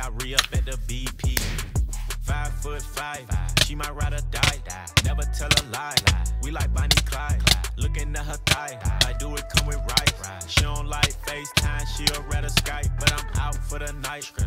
I re-up at the BP. 5'5", she might ride or die. Never tell a lie. We like Bonnie Clyde. Looking at her thigh, I do it come with right. She don't like FaceTime, she'll rather Skype, but I'm out for the night.